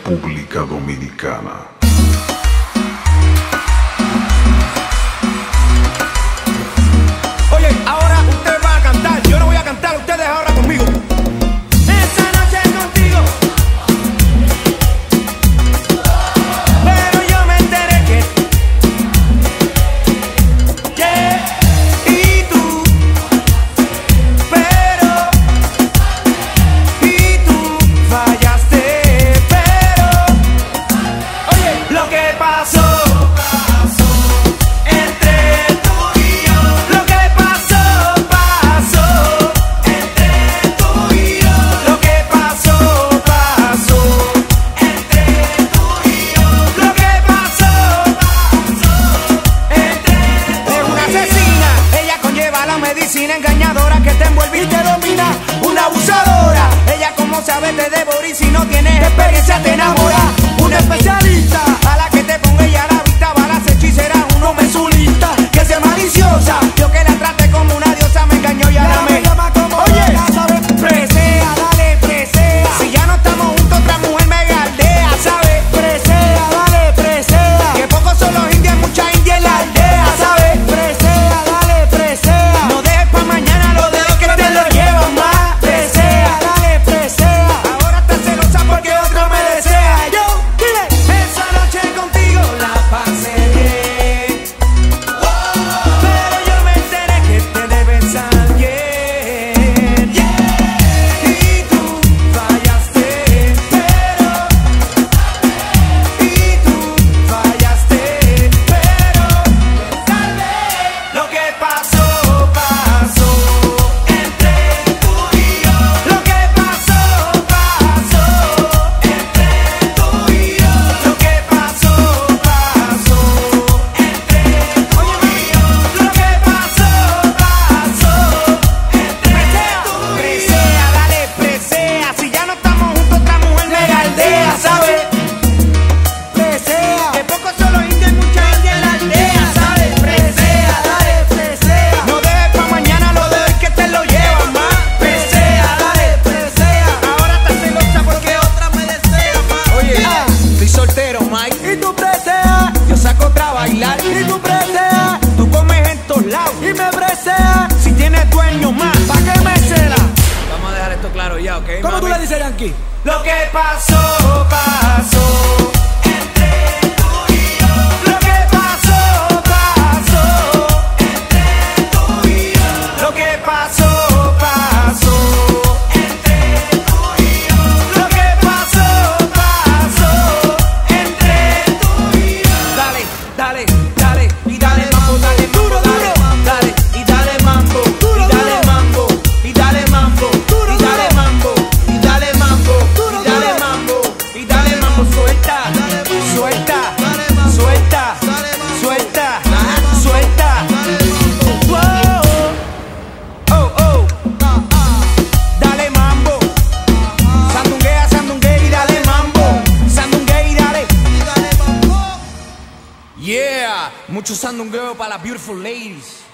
República Dominicana. Oye, ahora ustedes van a cantar, yo no voy a cantar, ustedes ahora conmigo. Esta noche contigo. Pero yo me enteré que y tú, pero y tú fallaste, pero oye, lo que pasó. Medicina engañadora que te envuelve y te domina, una abusadora. Ella como sabe te devora y si no tienes experiencia te enamora. Una especialista a la que te ponga ella la vista, balas hechiceras, un hombre su lista, que sea maliciosa. Yo que la trate como una diosa me engañó y ahora me llama como oye, ¿sabes? Presea, dale, presea. Si ya no estamos juntos otra mujer me galdea, ¿sabes? Presea, dale, presea. Que pocos son los indios, hay mucha india en la aldea, ¿sabes? Presea, dale, presea. No dejes pa' mañana lo de que te lo llevan más. Presea, dale, presea. Ahora estás celosa porque otro me desea. Yo, dile, esa noche contigo la pasé bien, pero yo me enteré que te debes a alguien, y tú fallaste, pero y tú fallaste, pero tal vez lo que pasó. Y tú preseas, yo saco otra a bailar. Y tú preseas, tú comes en todos lados. Y me preseas, si tienes dueño más, ¿pa' qué me cela? Vamos a dejar esto claro ya, ¿ok? ¿Cómo mami? Tú le dices, Yankee? Lo que pasó, pasó. Entre tú y yo. Lo que pasó, pasó. Entre tú y yo. Lo que pasó, pasó. Entre tú y yo. Lo que pasó, pasó. Dale, dale, y dale mambo, dale mambo, dale, dale, y dale mambo, y dale mambo, y dale mambo, y dale mambo, y dale mambo, y dale mambo, y dale mambo, suelta, suelta, suelta, suelta, suelta. Oh, oh, dale mambo, sandunguea, sandunguea y dale mambo, sandunguea y dale. Yeah, mucho sandungueo para las beautiful ladies.